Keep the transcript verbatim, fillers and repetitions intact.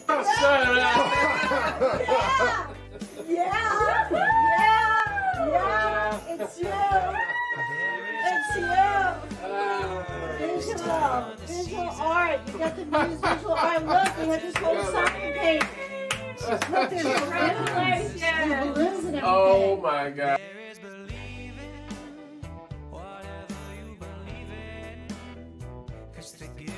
Yeah, yeah, yeah, it's you. It's you. Visual, visual art. You got the Muse visual art. Look, we have this whole soccer page. Look, there's balloons. There's balloons and everything. Oh my God. Cause the